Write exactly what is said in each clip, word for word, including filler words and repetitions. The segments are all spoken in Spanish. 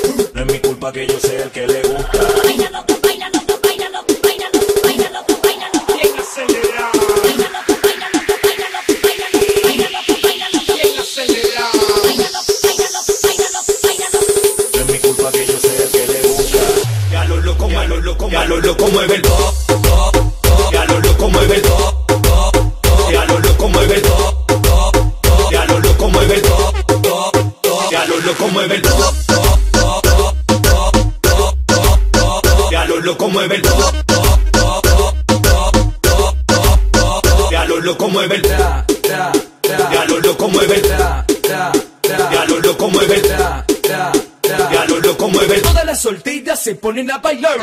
No es mi culpa que yo sea el que le gusta. Báilalo, báilalo, báilalo, báilalo, báilalo, báilalo. Bien acelerado. Báilalo, báilalo, báilalo, báilalo, báilalo, báilalo. Bien acelerado. Báilalo, báilalo, báilalo, báilalo. No es mi culpa que yo sea el que le gusta. Ya lo loco, ya lo loco, ya lo loco mueve el top, top, top. Ya lo loco mueve el top, top, top. Ya lo loco mueve el top, top, top. Ya lo loco mueve el top, top, top. Ya lo loco mueve el top, top, top, top, top, top, top, top. Ya lo loco mueve el top, top, top, top, top, top, top, top. Ya lo loco mueve el top, ya lo loco mueve el top, ya lo loco mueve el top. Ya lo loco mueve el. Todas las solteras se ponen a bailar.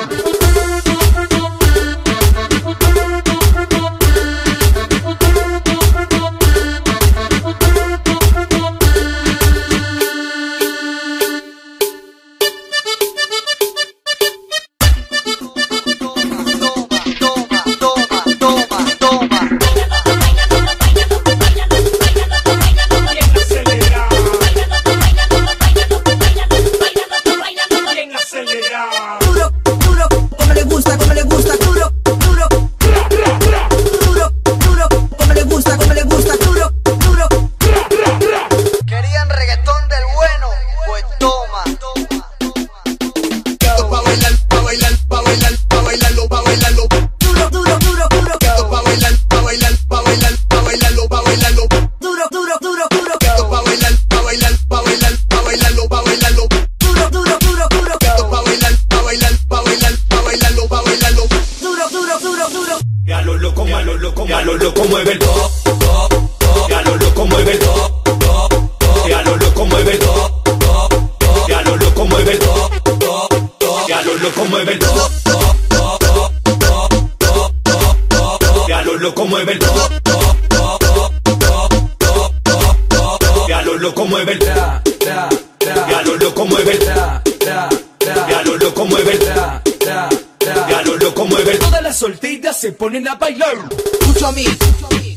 Duro, duro, como le gusta, como le gusta, duro, duro, duro, duro, como le gusta, como le gusta, duro, duro. Querían reggaetón del bueno, pues toma. Esto pa' bailar, pa' bailar, pa' bailar, pa' bailarlo, pa' bailarlo. Duro, duro, duro, duro. Esto pa' bailar, pa' bailar, pa' bailar, pa' bailarlo, pa' bailarlo. Duro, duro, duro, duro. Esto pa' bailar, pa' bailar, pa' bailar, pa' bailarlo, pa' bailarlo. Duro, duro, duro, duro. Esto pa' bailar, pa' bailar, pa' bailar, pa' bailarlo, pa' bailarlo. Duro, duro, duro, duro. Ya lo loco, ya lo loco, ya lo loco mueve el top, top, top. Ya lo loco mueve el top, top, top. Ya lo loco mueve el top, top, top. Ya lo loco mueve el top, top, top. Ya lo loco mueve el top, top, top, top, top, top, top. Ya lo loco mueve el top, top, top, top, top, top, top. Ya lo loco mueve el top, ya lo loco mueve el top, ya lo loco mueve el top, ya lo loco mueve el. Todas las solteras se ponen a bailar. Escucho a mí.